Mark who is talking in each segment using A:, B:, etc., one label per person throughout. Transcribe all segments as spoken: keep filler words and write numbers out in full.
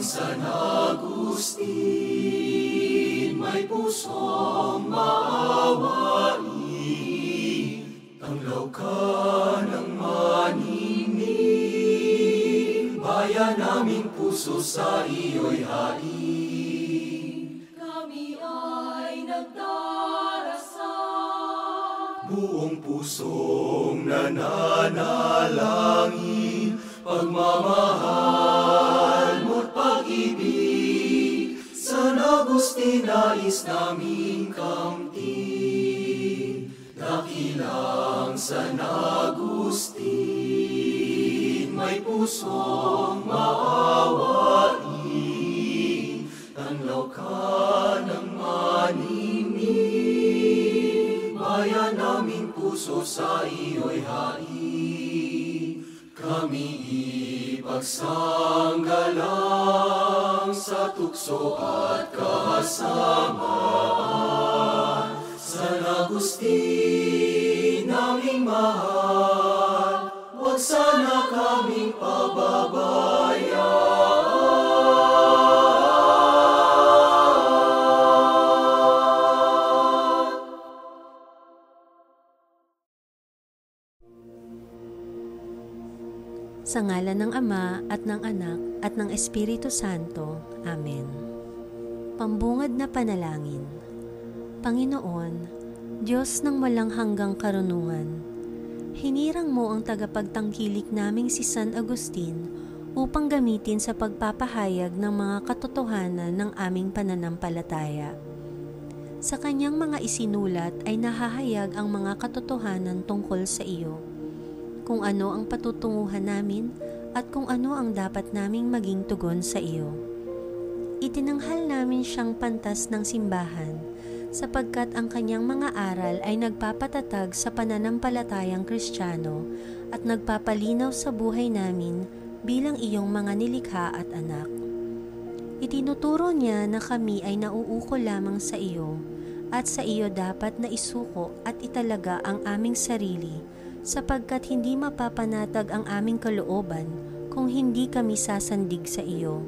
A: San Agustin, may pusong maawain, tanglaw ka ng maningning, bayan naming puso sa iyo'y hain.
B: Kami ay nagdarasal,
A: Buong pusong nananalangin, pagmamahal mo't pag-ibig, San Agustin nais naming kamtin. Dakilang San Agustin, may pusong maawain, tanglaw ka ng maningning, bayan naming puso sa iyo'y hain. Kami ipagsanggalang sa tukso at kasamaan, San Agustin naming mahal, huwag sana kaming pababayaan.
C: Sa ngalan ng Ama at ng Anak at ng Espiritu Santo. Amen. Pambungad na panalangin. Panginoon, Diyos ng walang hanggang karunungan, hinirang mo ang tagapagtangkilik naming si San Agustin upang gamitin sa pagpapahayag ng mga katotohanan ng aming pananampalataya. Sa kanyang mga isinulat ay nahahayag ang mga katotohanan tungkol sa iyo, kung ano ang patutunguhan namin at kung ano ang dapat naming maging tugon sa iyo. Itinanghal namin siyang pantas ng simbahan sapagkat ang kanyang mga aral ay nagpapatatag sa pananampalatayang Kristiyano at nagpapalinaw sa buhay namin bilang iyong mga nilikha at anak. Itinuturo niya na kami ay nauukol lamang sa iyo at sa iyo dapat na isuko at italaga ang aming sarili sapagkat hindi mapapanatag ang aming kalooban kung hindi kami sasandig sa iyo.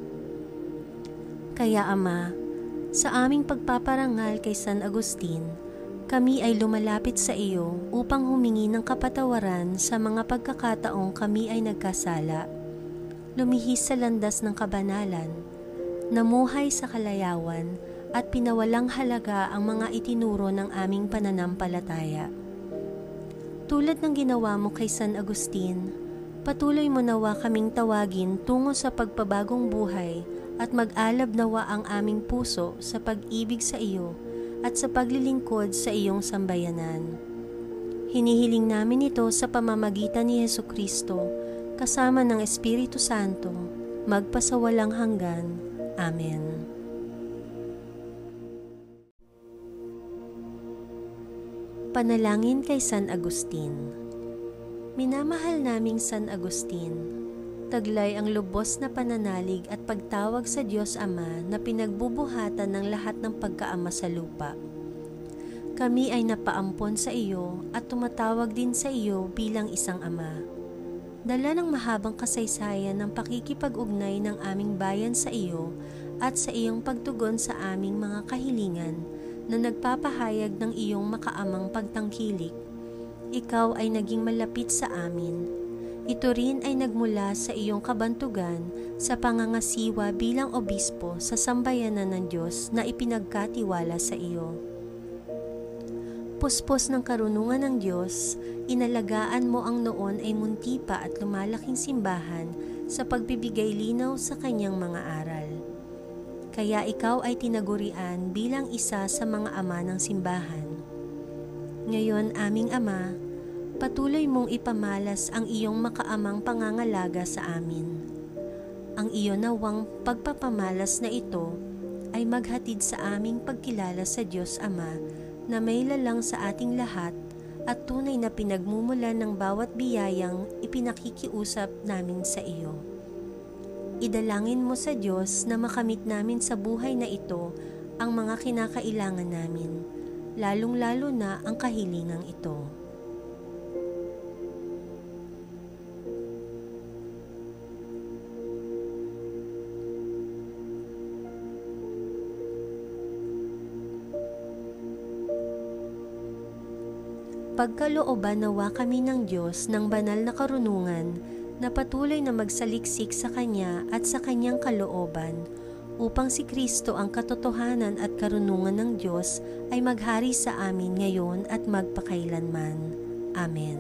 C: Kaya Ama, sa aming pagpaparangal kay San Agustin, kami ay lumalapit sa iyo upang humingi ng kapatawaran sa mga pagkakataong kami ay nagkasala, lumihis sa landas ng kabanalan, namuhay sa kalayawan at pinawalang halaga ang mga itinuro ng aming pananampalataya. Tulad ng ginawa mo kay San Agustin, patuloy mo nawa kaming tawagin tungo sa pagpabagong buhay at mag-alab nawa ang aming puso sa pag-ibig sa iyo at sa paglilingkod sa iyong sambayanan. Hinihiling namin ito sa pamamagitan ni Jesucristo, kasama ng Espiritu Santo, magpasawalang hanggan. Amen. Panalangin kay San Agustin. Minamahal naming San Agustin, taglay ang lubos na pananalig at pagtawag sa Diyos Ama na pinagbubuhatan ng lahat ng pagkaama sa lupa. Kami ay napaampon sa iyo at tumatawag din sa iyo bilang isang ama. Dala ng mahabang kasaysayan ng pakikipag-ugnay ng aming bayan sa iyo at sa iyong pagtugon sa aming mga kahilingan na nagpapahayag ng iyong makaamang pagtangkilik, ikaw ay naging malapit sa amin. Ito rin ay nagmula sa iyong kabantugan sa pangangasiwa bilang obispo sa sambayanan ng Diyos na ipinagkatiwala sa iyo. Puspos ng karunungan ng Diyos, inalagaan mo ang noon ay munti pa at lumalaking simbahan sa pagbibigay linaw sa kanyang mga aral. Kaya ikaw ay tinagurian bilang isa sa mga ama ng simbahan. Ngayon, aming Ama, patuloy mong ipamalas ang iyong makaamang pangangalaga sa amin. Ang iyo nawang pagpapamalas na ito ay maghatid sa aming pagkilala sa Diyos Ama na may lalang sa ating lahat at tunay na pinagmumulan ng bawat biyayang ipinakikiusap namin sa iyo. Idalangin mo sa Diyos na makamit namin sa buhay na ito ang mga kinakailangan namin, lalong-lalo na ang kahilingang ito. Ipagkalooban nawa kami ng Diyos ng banal na karunungan na patuloy na magsaliksik sa Kanya at sa Kanyang kalooban, upang si Kristo ang katotohanan at karunungan ng Diyos ay maghari sa amin ngayon at magpakailanman. Amen.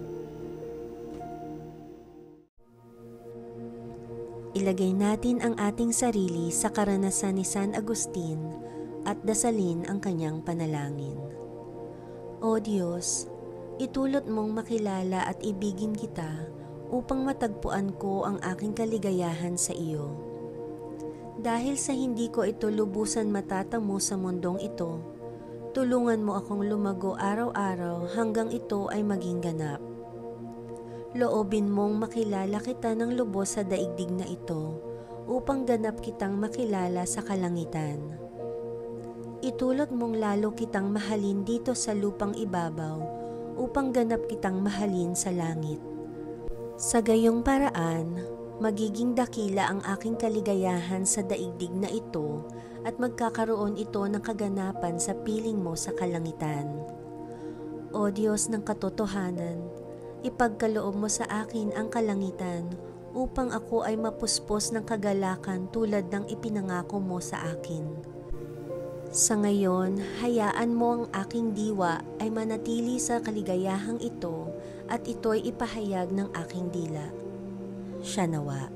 C: Ilagay natin ang ating sarili sa karanasan ni San Agustin at dasalin ang kanyang panalangin. O Diyos, itulot mong makilala at ibigin kita upang matagpuan ko ang aking kaligayahan sa iyo. Dahil sa hindi ko ito lubusan matatamo sa mundong ito, tulungan mo akong lumago araw-araw hanggang ito ay maging ganap. Loobin mong makilala kita ng lubos sa daigdig na ito upang ganap kitang makilala sa kalangitan. Itulot mong lalo kitang mahalin dito sa lupang ibabaw upang ganap kitang mahalin sa langit. Sa gayong paraan, magiging dakila ang aking kaligayahan sa daigdig na ito at magkakaroon ito ng kaganapan sa piling mo sa kalangitan. O Diyos ng katotohanan, ipagkaloob mo sa akin ang kalangitan upang ako ay mapuspos ng kagalakan tulad ng ipinangako mo sa akin. Sa ngayon, hayaan mo ang aking diwa ay manatili sa kaligayahang ito at ito'y ipahayag ng aking dila. Siya nawa.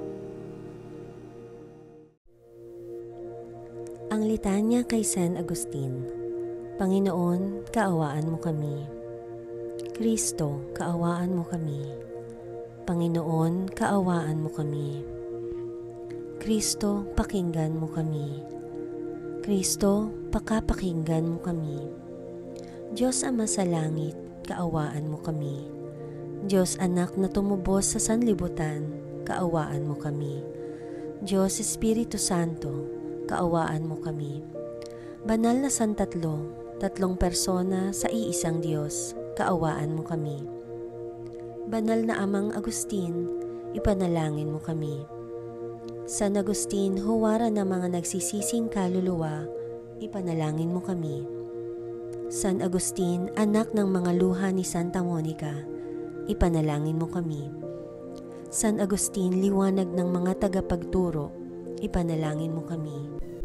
C: Ang litanya kay San Agustin. Panginoon, kaawaan mo kami. Kristo, kaawaan mo kami. Panginoon, kaawaan mo kami. Kristo, pakinggan mo kami. Kristo, pakapakinggan mo kami. Diyos Ama sa langit, kaawaan mo kami. Diyos Anak na tumubos sa sanlibutan, kaawaan mo kami. Diyos Espiritu Santo, kaawaan mo kami. Banal na Santatlo, tatlong persona sa iisang Diyos, kaawaan mo kami. Banal na Amang Agustin, ipanalangin mo kami. San Agustin, huwara ng mga nagsisising kaluluwa, ipanalangin mo kami. San Agustin, anak ng mga luha ni Santa Monica, ipanalangin mo kami. San Agustin, liwanag ng mga tagapagturo, ipanalangin mo kami.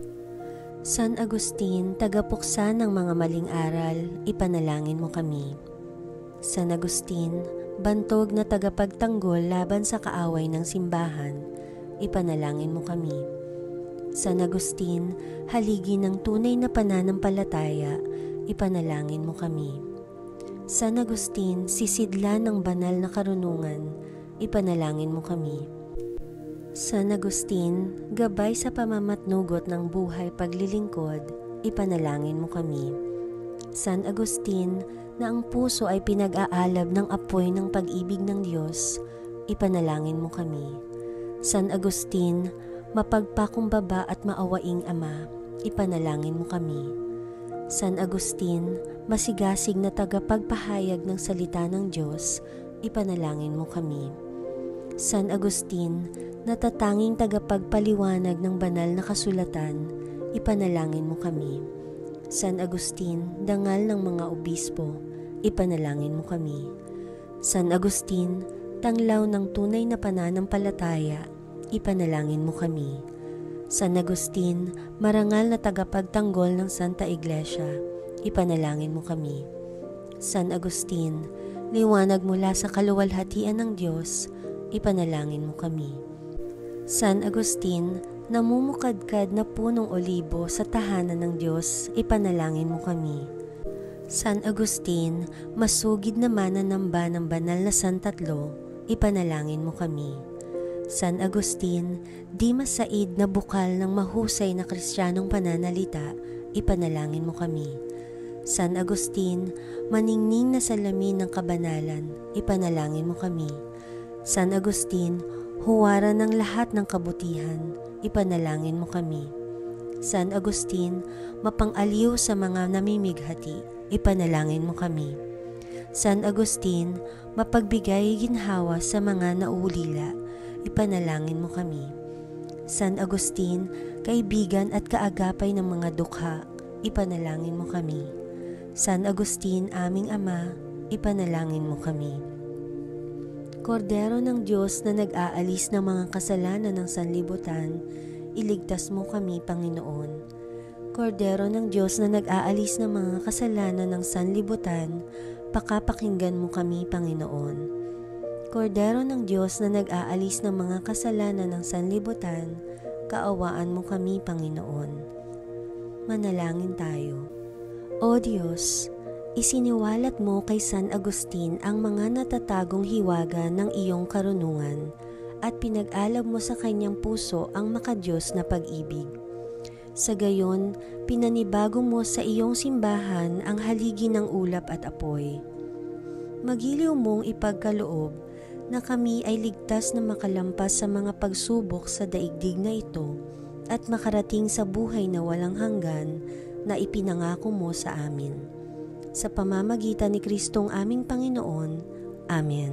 C: San Agustin, tagapuksa ng mga maling aral, ipanalangin mo kami. San Agustin, bantog na tagapagtanggol laban sa kaaway ng simbahan, ipanalangin mo kami. San Agustin, haligi ng tunay na pananampalataya, ipanalangin mo kami. San Agustin, sisidla ng banal na karunungan, ipanalangin mo kami. San Agustin, gabay sa pamamatnugot ng buhay paglilingkod, ipanalangin mo kami. San Agustin, na ang puso ay pinag-aalab ng apoy ng pag-ibig ng Diyos, ipanalangin mo kami. San Agustin, mapagpakumbaba at maawaing Ama, ipanalangin mo kami. San Agustin, masigasig na tagapagpahayag ng salita ng Diyos, ipanalangin mo kami. San Agustin, natatanging tagapagpaliwanag ng banal na kasulatan, ipanalangin mo kami. San Agustin, dangal ng mga obispo, ipanalangin mo kami. San Agustin, tanglaw ng tunay na pananampalataya, ipanalangin mo kami. San Agustin, marangal na tagapagtanggol ng Santa Iglesia, ipanalangin mo kami. San Agustin, liwanag mula sa kaluwalhatian ng Diyos, ipanalangin mo kami. San Agustin, namumukadkad na punong olibo sa tahanan ng Diyos, ipanalangin mo kami. San Agustin, masugid na mananamba ng banal na Santatlo, ipanalangin mo kami. San Agustin, di masaid na bukal ng mahusay na Kristiyanong pananalita, ipanalangin mo kami. San Agustin, maningning na salamin ng kabanalan, ipanalangin mo kami. San Agustin, huwara ng lahat ng kabutihan, ipanalangin mo kami. San Agustin, mapang-aliw sa mga namimighati, ipanalangin mo kami. San Agustin, mapagbigay ginhawa sa mga nauulila, ipanalangin mo kami. San Agustin, kaibigan at kaagapay ng mga dukha, ipanalangin mo kami. San Agustin, aming Ama, ipanalangin mo kami. Kordero ng Diyos na nag-aalis ng mga kasalanan ng sanlibutan, iligtas mo kami, Panginoon. Kordero ng Diyos na nag-aalis ng mga kasalanan ng sanlibutan, pakapakinggan mo kami, Panginoon. Kordero ng Diyos na nag-aalis ng mga kasalanan ng sanlibutan, kaawaan mo kami, Panginoon. Manalangin tayo. O Diyos, isiniwalat mo kay San Agustin ang mga natatagong hiwaga ng iyong karunungan at pinag-alab mo sa kanyang puso ang makadiyos na pag-ibig. Sa gayon, pinanibago mo sa iyong simbahan ang haligi ng ulap at apoy. Magiliw mong ipagkaloob na kami ay ligtas na makalampas sa mga pagsubok sa daigdig na ito at makarating sa buhay na walang hanggan na ipinangako mo sa amin. Sa pamamagitan ni Kristong aming Panginoon. Amen.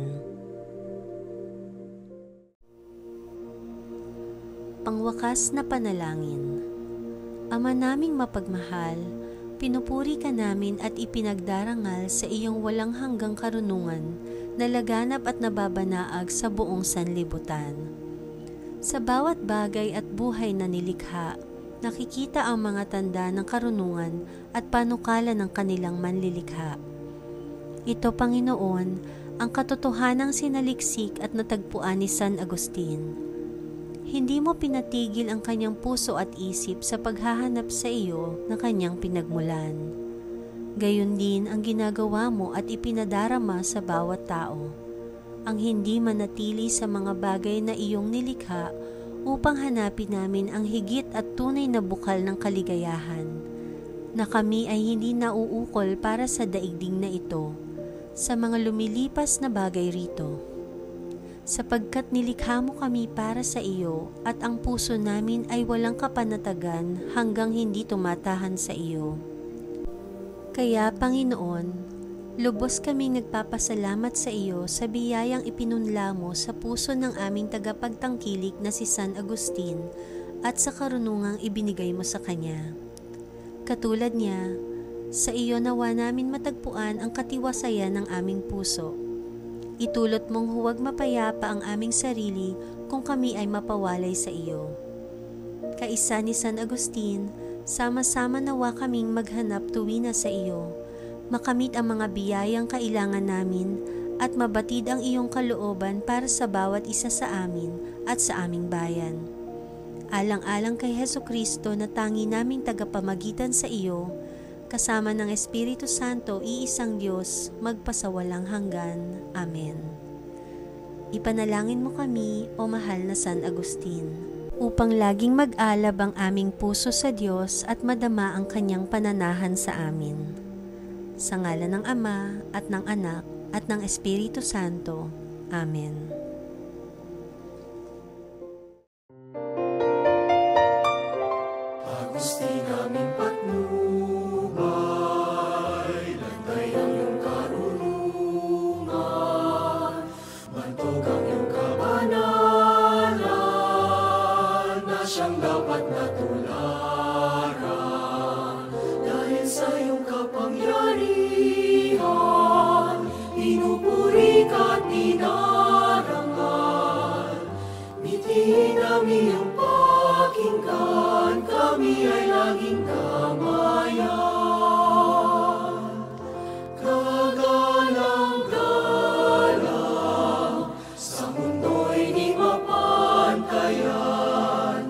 C: Pangwakas na panalangin. Ama naming mapagmahal, pinupuri ka namin at ipinagdarangal sa iyong walang hanggang karunungan na laganap at nababanaag sa buong sanlibutan. Sa bawat bagay at buhay na nilikha, nakikita ang mga tanda ng karunungan at panukala ng kanilang manlilikha. Ito, Panginoon, ang katotohanang sinaliksik at natagpuan ni San Agustin. Hindi mo pinatigil ang kanyang puso at isip sa paghahanap sa iyo na kanyang pinagmulan. Gayon din ang ginagawa mo at ipinadarama sa bawat tao, ang hindi manatili sa mga bagay na iyong nilikha upang hanapin namin ang higit at tunay na bukal ng kaligayahan, na kami ay hindi nauukol para sa daigdig na ito, sa mga lumilipas na bagay rito. Sapagkat nilikha mo kami para sa iyo at ang puso namin ay walang kapanatagan hanggang hindi tumatahan sa iyo. Kaya, Panginoon, lubos kaming nagpapasalamat sa iyo sa biyayang ipinunla mo sa puso ng aming tagapagtangkilik na si San Agustin at sa karunungang ibinigay mo sa kanya. Katulad niya, sa iyo nawa namin matagpuan ang katiwasayan ng aming puso. Itulot mong huwag mapayapa ang aming sarili kung kami ay mapawalay sa iyo. Kaisa ni San Agustin, sama-sama nawa kaming maghanap tuwi na sa iyo, makamit ang mga biyayang kailangan namin at mabatid ang iyong kalooban para sa bawat isa sa amin at sa aming bayan. Alang-alang kay Hesukristo na tangi naming tagapamagitan sa iyo, kasama ng Espiritu Santo, iisang Diyos, magpasawalang hanggan. Amen. Ipanalangin mo kami, o mahal na San Agustin, upang laging mag-alab ang aming puso sa Diyos at madama ang kanyang pananahan sa amin. Sa ngalan ng Ama at ng Anak at ng Espiritu Santo. Amen.
A: Agustin, aming patnubay, lantay ang iyong karunungan, bantog ang iyong kabanalan, na siyang dapat natularan. Dahil sa iyong kapangyarihan, pinupuri ka at dinarangal. Mithiin namin iyong pakinggan, kami ay laging damayan. Kagalang-galang, sa mundo'y di mapantayan,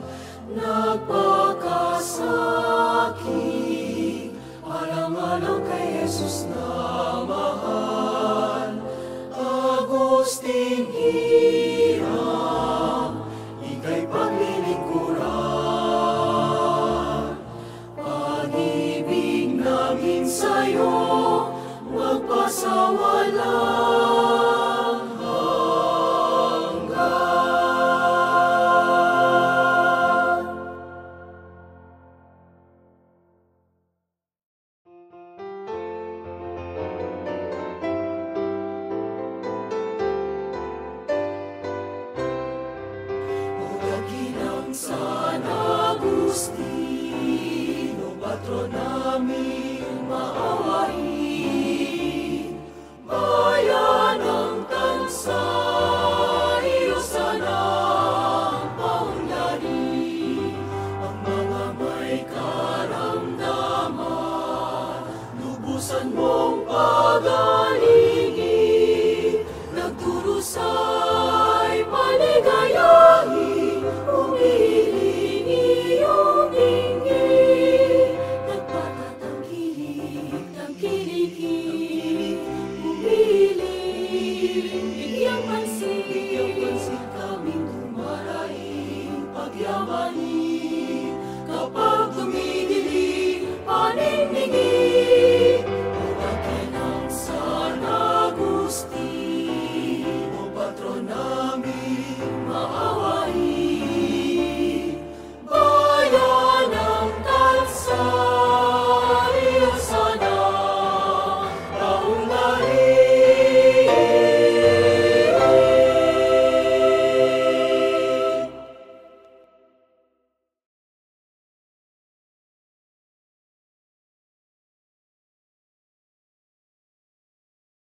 A: nagpakasakit, alang-alang kay Jesus na mahal. Agustin Hiram, ika'y paglilingkuran. Pag-ibig namin sa'yo, magpasawalang hanggan. O dakilang San Agustin, o patron namin, maawain iyong pag-alingin, nagdurusay paligayahin, umiling iyong dinggin, nagpatatangkilik, tangkilikin, umiling